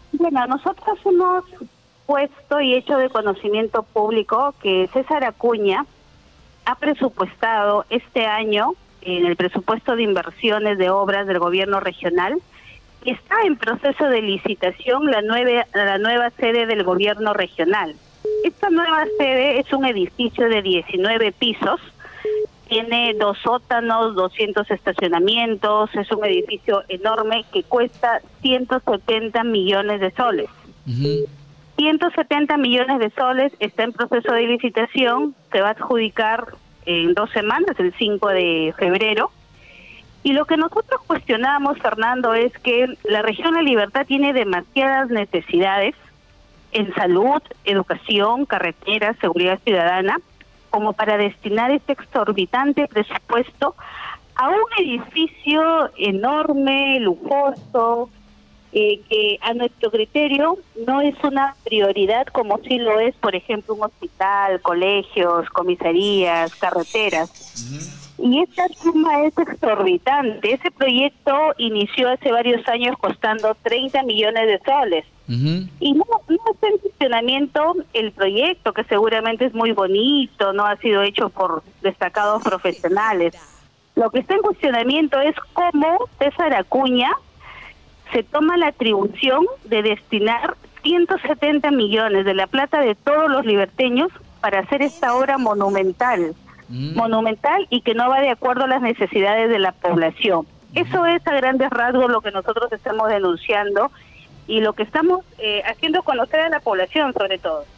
Bueno, nosotros hemos puesto y hecho de conocimiento público que César Acuña ha presupuestado este año en el presupuesto de inversiones de obras del gobierno regional, que está en proceso de licitación la nueva sede del gobierno regional. Esta nueva sede es un edificio de 19 pisos, tiene 2 sótanos, 200 estacionamientos, es un edificio enorme que cuesta 170 millones de soles. 170 millones de soles, está en proceso de licitación, se va a adjudicar en 2 semanas, el 5 de febrero. Y lo que nosotros cuestionamos, Fernando, es que la región La Libertad tiene demasiadas necesidades en salud, educación, carreteras, seguridad ciudadana, como para destinar este exorbitante presupuesto a un edificio enorme, lujoso, que a nuestro criterio no es una prioridad como sí lo es, por ejemplo, un hospital, colegios, comisarías, carreteras. Y esta suma es exorbitante. Ese proyecto inició hace varios años costando 30 millones de soles. Y no está en funcionamiento el proyecto, que seguramente es muy bonito, no ha sido hecho por destacados profesionales. Lo que está en funcionamiento es cómo César Acuña se toma la atribución de destinar 170 millones de la plata de todos los liberteños para hacer esta obra monumental. Monumental y que no va de acuerdo a las necesidades de la población. Eso es a grandes rasgos lo que nosotros estamos denunciando y lo que estamos haciendo conocer a la población sobre todo.